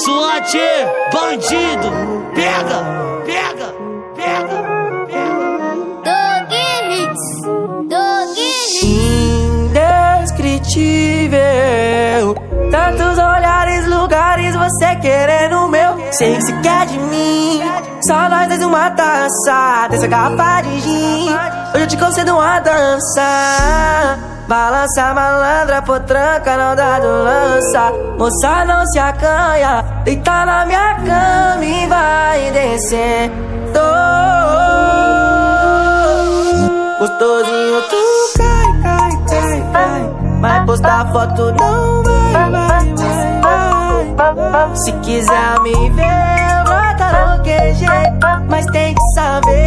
SWAT, bandido, pega, pega, pega, pega. Dog Hits. Indescritível, tantos olhares, lugares, você querendo o meu. Sei que se quer de mim, só nós dois uma taça dessa garrafa de gin. Hoje eu te concedo uma dança. Balança malandra, potranca, não dá do lança. Moça, não se acanha, deita na minha cama e vai descendo. Gostosinho, tu cai. Mas postar foto não vai. Se quiser me ver, brota no QG, mas tem que saber.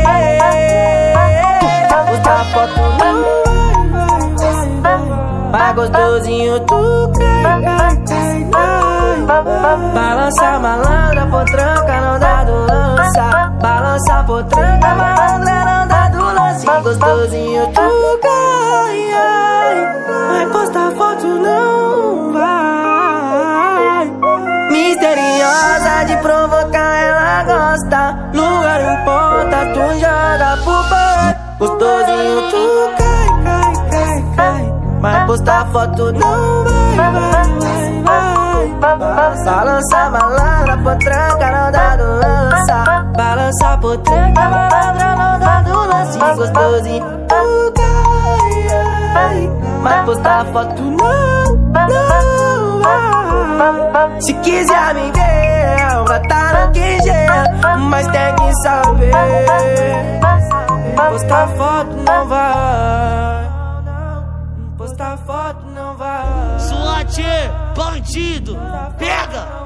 Postar foto não vai. Mas gostosinho, tu cai. Balança malandra, potranca, não dá do lança. Balança potranca, malandra, não dá do lance. Gostosinho, tu cai. Mas postar foto não vai. Misteriosa de provocar, ela gosta. Lugar em ponta, tu joga pro pai. Gostosinho, tu cai. Mas postar foto não vai. Balança malandra, potranca, não dá do lança. Balança potranca, malandra, não dá do lance. Gostosinho, tu cai. Mas postar foto não vai. Se quiser me ver, brota no QG, mas tem que saber. Postar foto não vai. Postar foto não vai. SWAT, bandido, pega.